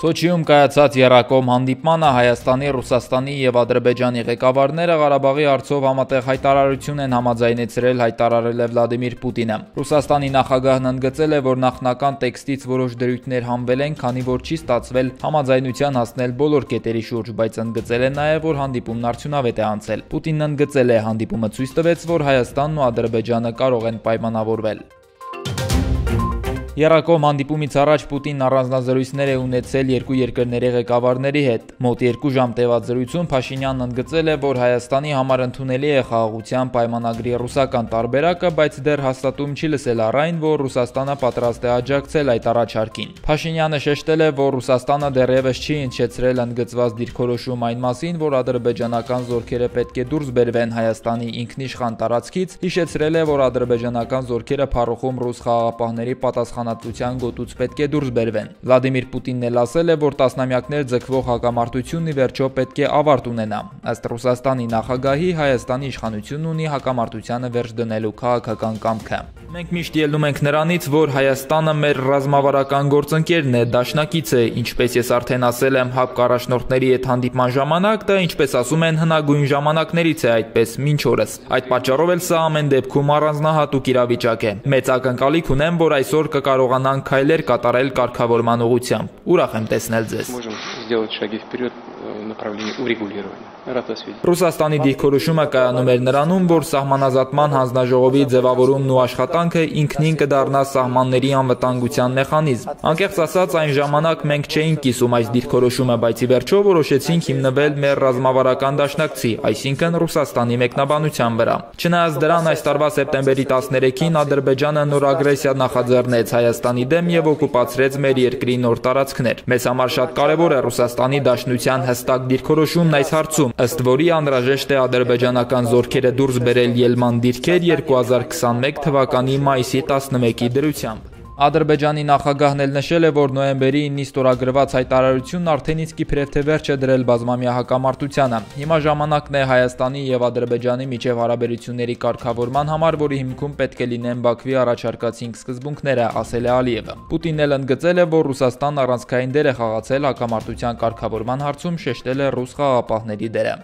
Սոչիում կայացած եռակողմ հանդիպմանը Հայաստանի, Ռուսաստանի և Ադրբեջանի ղեկավարները Ղարաբաղի հարցով համատեղ հայտարարություն են համաձայնեցրել, հայտարարել է Վլադիմիր Պուտինը։ Ռուսաստանի նախագահն ընդգծել է, որ նախնական տեքստից որոշ դրույթներ հանվել են, քանի որ չի ստացվել համաձայնության հասնել բոլոր կետերի շուրջ, բայց ընդգծել է նաև, որ հանդիպումն արդյունավետ է անցել։ Պուտինն ընդգծել է, հանդիպումը ցույց տվեց, որ Հայաստանն ու Ադրբեջանը կարող են պայմանավորվել։ Եռակողմ հանդիպումից առաջ Պուտինն առանձնազրույցներ է ունեցել երկու երկրների ղեկավարների հետ։ Մոտ 2 ժամ տևած զրույցում Փաշինյանն ընդգծել է, որ Հայաստանի համար ընդունելի է խաղաղության պայմանագրի ռուսական տարբերակը, բայց դեռ հաստատում չի լսել առ այն, որ Ռուսաստանը պատրաստ է աջակցել այդ առաջարկին։ Փաշինյանը շեշտել է, որ Ռուսաստանը դեռևս չի հնչեցրել ընդգծված դիրքորոշում այն մասին, որ ադրբեջանական զորքերը պետք է դուրս բերվեն Հայաստանի ինքնիշխան տարածքից, հիշեցրել է, որ ադրբեջանական զորքերը փառուխում ռուս խաղաղապահների պատասխանատվության գոտուց պետք է դուրս բերվեն։ Վլադիմիր Պուտինն էլ ասել է, որ տասնամյակներ ձգվող հակամարտությունն ի վերջո պետք է ավարտ ունենա։ Ըստ Ռուսաստանի նախագահի, Հայաստանի իշխանությունն ունի հակամարտությանը վերջ դնելու քաղաքական կամքը։ Մենք միշտ ելնում ենք նրանից, որ Հայաստանը մեր ռազմավարական գործընկերն է, դաշնակից է, ինչպես ես արդեն ասել եմ ՀԱՊԿ առաջնորդների հետ հանդիպման ժամանակ, դա ինչպես ասում են հնագույն ժամանակներից է այդպես մինչ օրս։ Այդ պատճառով էլ սա ամեն դեպքում առանձնահատուկ իրավիճակ է։ Մեծ ակնկալիք ունեմ, որ այսօր կկարողանանք քայլեր կատարել կարգավորման ուղղությամբ։ Ուրախ եմ տեսնել ձեզ։ Ռուսաստանի դիրքորոշումը կայանում էր նրանում, որ սահմանազատման հանձնաժողովի ձևավորումն ու աշխատանքը ինքնին կդառնա սահմանների անվտանգության մեխանիզմ։ Անկեղծ ասած, այն ժամանակ մենք չէինք կիսում այս դիրքորոշումը, բայց ի վերջո որոշեցինք հիմնվել մեր ռազմավարական դաշնակցի, այսինքն Ռուսաստանի մեկնաբանության վրա։ Չնայած դրան, այս տարվա սեպտեմբերի 13-ին Ադրբեջանը նոր ագրեսիա նախաձեռնեց Հայաստանի դեմ և օկուպացրեց մեր երկրի նոր տարածքներ։ Մեզ համար շատ կարևոր է Ռուսաստանի դաշնության հստակ դիրքորոշումն այս հարցում, ըստ որի անհրաժեշտ է ադրբեջանական զորքերը դուրս բերել ելման դիրքեր 2021 թվականի մայիսի 11-ի դրությամբ։ Ադրբեջանի նախագահն էլ նշել է, որ նոյեմբերի 9-ին ստորագրված հայտարարությունն արդեն իսկ իբրև թե վերջ է դրել բազմամյա հակամարտությանը։ Հիմա ժամանակն է Հայաստանի և Ադրբեջանի միջև հարաբերությունների կարգավորման համար, որի հիմքում պետք է լինեն Բաքվի առաջարկած 5 սկզբունքները, ասել է Ալիևը։ Պուտինն էլ ընդգծել է, որ Ռուսաստանն առանցքային դեր է խաղացել հակամարտության կարգավորման հարցում, շեշտել է ռուս խաղաղապահների դերը։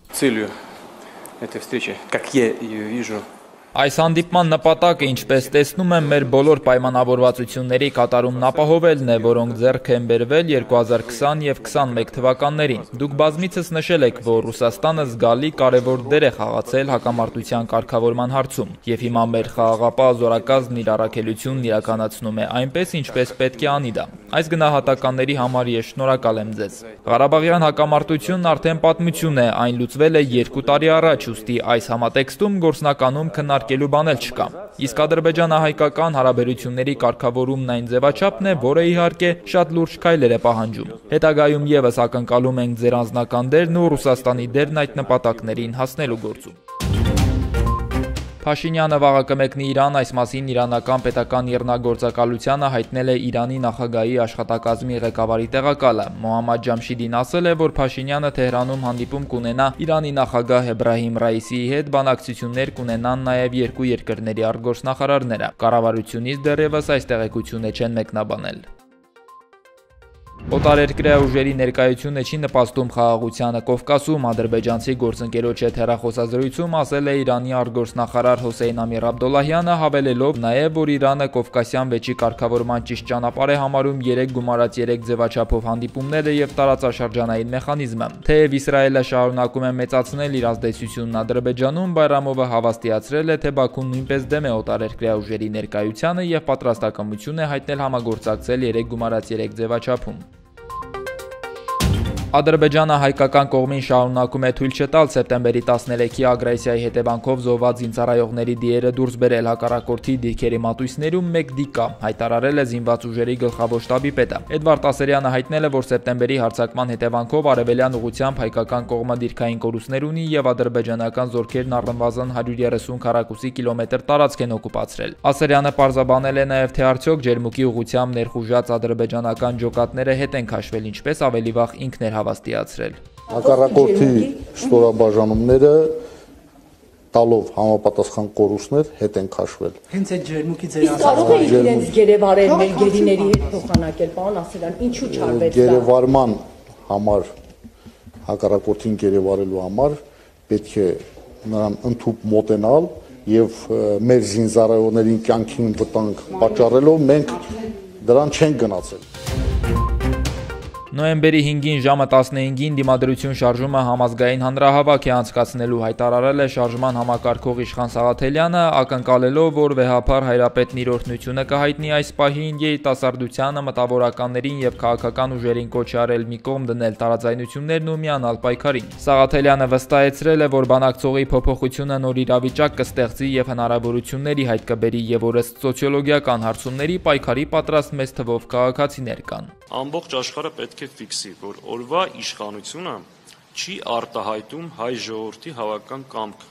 Այս հանդիպման նպատակը, ինչպես տեսնում եմ, մեր բոլոր պայմանավորվածությունների կատարումն ապահովելն է, որոնք ձեռք են բերվել 2020 և 2021 թվականներին։ Դուք բազմիցս նշել եք, որ Ռուսաստանը զգալի կարևոր դեր է խաղացել հակամարտության կարգավորման հարցում, և հիմա մեր խաղաղապահ զորակազմն իր առաքելությունն իրականացնում է այնպես, ինչպես պետք է անի դա։ Այս գնահատականների համար ես շնորհակալ եմ ձեզ։ Ղարաբաղյան հակամարտությունն արդեն պատմություն է, այն լուծվել է 2 տարի առաջ, ուստի այս համատեքստում գործնականում քննարկելու բան էլ չկա։ Իսկ ադրբեջանա-հայկական հարաբերությունների կարգավորումն այն ձևաչափն է, որը իհարկե շատ լուրջ քայլեր է պահանջում։ Հետագայում ևս ակնկալում ենք ձեր անձնական դերն ու Ռուսաստանի դերն այդ նպատակներին հասնելու գործում։ Փաշինյանը վաղը կմեկնի Իրան, այս մասին իրանական պետական իռնագործակալությանը հայտնել է Իրանի նախագահի աշխատակազմի ղեկավարի տեղակալը։ Մոհամմադ Ջամշիդին ասել է, որ Փաշինյանը Թեհրանում հանդիպում կունենա Իրանի նախագահ Էբրահիմ Ռայիսիի հետ, բանակցություններ կունենան նաև երկու երկրների արտգործնախարարները։ Կառավարությունից դեռևս այս տեղեկությունը չեն մեկնաբանել։ Օտարերկրյա ուժերի ներկայությունը չի նպաստում խաղաղությանը Կովկասում, ադրբեջանցի գործընկերոջ հետ հեռախոսազրույցում ասել է Իրանի արտգործնախարար Հոսեյն Ամիր Աբդոլլահյանը, հավելելով նաև, որ Իրանը Կովկասյան վեճի կարգավորման ճիշտ ճանապարհ է համարում 3 գումարած 3 ձևաչափով հանդիպումները և տարածաշրջանային մեխանիզմը։ Թեև Իսրայելը շարունակում է մեծացնել իր ազդեցությունն Ադրբեջանում, Բայրամովը հավաստիացրել է, թե Բաքուն նույնպես դեմ է օտարերկրյա ուժերի ներկայությանը և պատրաստակամություն է հայտնել համագործակցել 3 գումարած 3 ձևաչափում։ Ադրբեջանը հայկական կողմին շարունակում է թույլ չտալ սեպտեմբերի 13-ի ագրեսիայի հետևանքով զոհված զինծառայողների դիերը դուրս բերել հակառակորդի դիրքերի մատույցներում 1 դիկ կա, հայտարարել է զինված ուժերի գլխավոր շտաբի պետը։ Էդվարդ Ասերյանը հայտնել է, որ սեպտեմբերի հարձակման հետևանքով արևելյան ուղղությամբ հայկական կողմը դիրքային կորուստներ ունի և ադրբեջանական զորքերն առնվազն 130 քառակուսի կիլոմետր տարածք են օկուպացրել։ Ասերյանը պարզաբանել է նաև, թե արդյոք Ջերմուկի ուղղությամբ ներխուժած ադրբեջանական ջոկատները հետ են քաշվել, ինչպես ավելի վաղ ինքն էր հավաստիացրել։ Հակառակորդի ստորաբաժանումները տալով համապատասխան կորուստներ հետ են քաշվել։ Հենց այդ ջերմուկի ձեր Իսկ կարող է իրենց գերեվարել մեր գերիների հետ փոխանակել, պարոն Ասելյան, ինչու չարվեց դա։ Գերեվարման համար, հակառակորդին գերեվարելու համար պետք է նրան ընդհուպ մոտենալ եւ մեր զինծառայողներին կյանքին վտանգ պատճառելով մենք դրան չենք գնացել։ Նոյեմբերի 5-ին ժամը 15-ին Դիմադրություն շարժումը համազգային հանրահավաք է անցկացնելու, հայտարարել է շարժման համակարգող Իշխան Սաղաթելյանը, ակնկալելով, որ վեհափառ հայրապետն իր օրհնությունը կհայտնի այս պահին, երիտասարդությանը, մտավորականներին եւ քաղաքական ուժերին կոչ է արել մի կողմ դնել տարաձայնություններն ու միանալ պայքարին։ Սաղաթելյանը վստահեցրել է, որ բանակցողի փոփոխությունը նոր իրավիճակ կստեղծի եւ հնարավորությունների հայտ կբերի եւ որ ըստ սոցիոլոգիական հարցումների պայքարի պատրաստ մեծ թվով քաղաքացիներ կան։ Ամբողջ աշխարհը պետք է ֆիքսի, որ օրվա իշխանությունը չի արտահայտում հայ ժողովրդի հավաքական կամքը։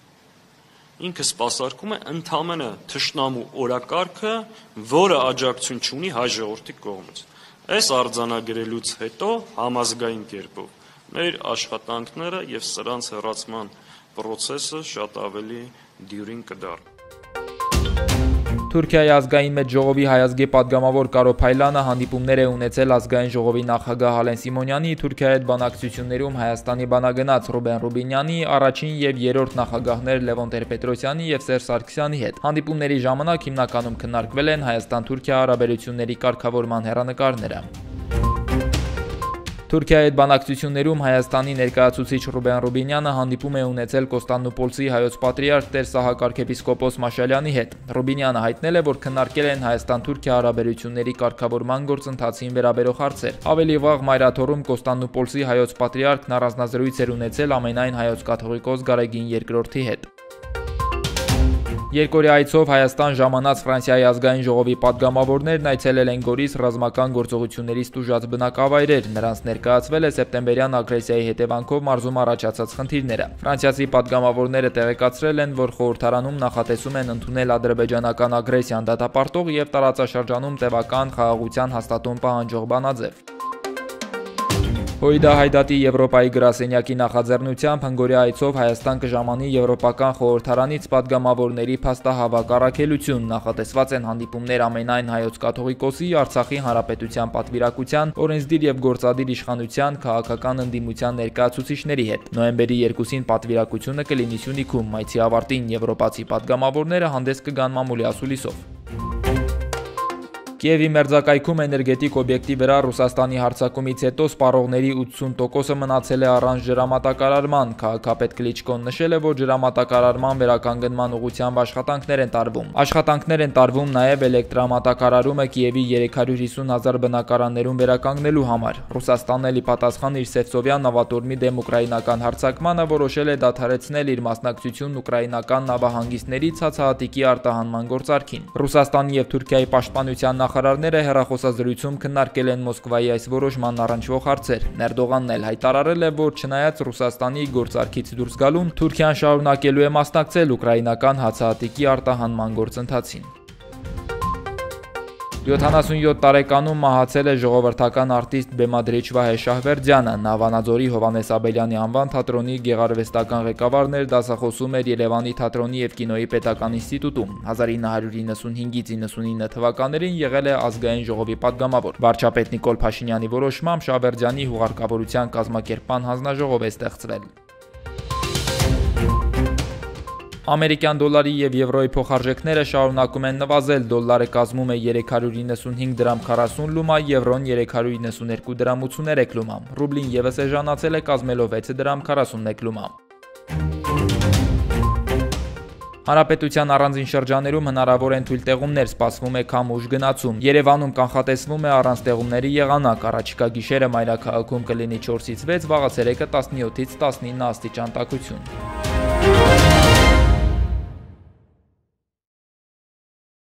Ինքը սպասարկում է ընդամենը թշնամու օրակարգը, որը աջակցություն չունի հայ ժողովրդի կողմից։ Այս արձանագրելուց հետո համազգային կերպով մեր աշխատանքները եւ սրանց հեռացման process-ը շատ ավելի դյուրին կդառնա։ Թուրքիայի ազգային մեծ ժողովի հայազգի падգամավոր Կարո Փայլանը հանդիպումներ է ունեցել ազգային ժողովի նախագահ Ալեն Սիմոնյանի, Թուրքիայի հետ բանակցություններում Հայաստանի բանագնաց Ռուբեն Ռուբինյանի, առաջին եւ երրորդ նախագահներ Լևոն Տեր-Պետրոսյանի եւ Սերժ Սարգսյանի հետ։ Հանդիպումների ժամանակ հիմնականում քննարկվել են Հայաստան-Թուրքիա հարաբերությունների կարգավորման հեռանկարները։ Թուրքիայի հետ բանակցություններում Հայաստանի ներկայացուցիչ Ռուբեն Ռուբինյանը հանդիպում է ունեցել Կոստանդնուպոլսի հայոց պատրիարք Տեր Սահակ arczepiskopos Մաշալյանի հետ։ Ռուբինյանը հայտնել է, որ քննարկել են Հայաստան-Թուրքիա հարաբերությունների կարգավորման գործընթացին վերաբերող հարցեր։ Ավելի վաղ Մայրաթորում Կոստանդնուպոլսի հայոց պատրիարքն առանձնազրույց էր ունեցել ամենայն հայոց կաթողիկոս Գարեգին II-ի հետ։ Երկօրյա այցով Հայաստան ժամանած Ֆրանսիայի ազգային ժողովի падգամավորներն այցելել են Գորիս ռազմական գործողություններից տուժած բնակավայրեր, նրանց ներկայացվել է սեպտեմբերյան ագրեսիայի հետևանքով մարզում առաջացած խնդիրները։ Ֆրանսիացի падգամավորները տեղեկացրել են, որ խորհրդարանում նախատեսում են ընդունել ադրբեջանական ագրեսիան դատապարտող եւ տարածաշրջանում տևական խաղաղության հաստատում պահանջող բանաձև։ Հույդա Հայդատի Եվրոպայի գրասենյակի նախաձեռնությամբ հնգօրյա այցով Հայաստան կժամանի Եվրոպական խորհրդարանից падգամավորների փաստահավաք առաքելություն, նախատեսված են հանդիպումներ ամենայն հայոց կաթողիկոսի, Արցախի հանրապետության պատվիրակության, օրենսդիր եւ գործադիր իշխանության, քաղաքական ընդդիմության ներկայացուցիչների հետ։ Նոյեմբերի 2-ին պատվիրակությունը կլինի Սյունիքում, մայիսի ավարտին եվրոպացի падգամավորները հանդես կգան մամուլի ասուլիսով։ Կիևի մերձակայքում էներգետիկ օբյեկտի վրա Ռուսաստանի հարձակումից հետո սպառողների 80%-ը մնացել է առանց ջրամատակարարման։ Քաղաքապետ Կլիչկոն նշել է, որ ջրամատակարարման վերականգնման ուղղությամբ աշխատանքներ են տարվում։ Աշխատանքներ են տարվում նաև էլեկտրամատակարարումը Կիևի 350,000 բնակարաններում վերականգնելու համար։ Ռուսաստանն էլ ի պատասխան իր Սևծովյան նավատորմի դեմ ուկրաինական հարձակմանը որոշել է դադարեցնել իր մասնակցությունն ուկրաինական նավահանգիստների ցածահատիկի արտահանման գործարքին։ Ռուսաստանի եւ Թուրքիայի պաշտպանության նախարարները հեռախոսազրույցում քննարկել են Մոսկվայի այս որոշման առնչվող հարցեր։ Էրդողանն էլ հայտարարել է, որ չնայած Ռուսաստանի գործարքից դուրս գալուն, Թուրքիան շարունակելու է մասնակցել ուկրաինական հացահատիկի արտահանման գործընթացին։ 77 տարեկանում մահացել է ժողովրդական արտիստ բեմադրիչ Վահե Շահվերդյանը, նա Վանաձորի Հովհաննես Աբելյանի անվան թատրոնի գեղարվեստական ղեկավարն էր, դասախոսում էր Երևանի թատրոնի եւ կինոյի պետական ինստիտուտում։ 1995-ից 99 թվականներին եղել է ազգային ժողովի падգամավոր։ Վարչապետ Նիկոլ Փաշինյանի որոշմամբ Շահվերդյանի հուղարկավորության կազմակերպման հանձնաժողով է ստեղծվել։ Ամերիկյան դոլարի եւ եվրոյի փոխարժեքները շարունակում են նվազել, դոլարը կազմում է 395 դրամ 40 լումա, եվրոն 392 դրամ 83 լումա, ռուբլին եւս էժանացել է կազմելով 6 դրամ 41 լումա։ Հանրապետության առանձին շրջաներում հնարավոր են թույլտեղումներ, սպասվում է քամուշ գնացում։ Երևանում կանխատեսվում է առանց տեղումների եղանակ, առաջիկա գիշերը մայրաքաղաքում կլինի 4-ից 6, վաղացերեկը 17-ից 19 աստիճան տաքություն։